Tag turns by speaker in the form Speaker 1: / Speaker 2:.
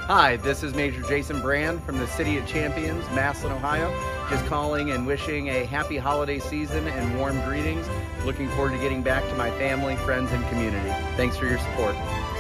Speaker 1: Hi, this is Major Jason Brand from the City of Champions, Massillon, Ohio. Just calling and wishing a happy holiday season and warm greetings. Looking forward to getting back to my family, friends, and community. Thanks for your support.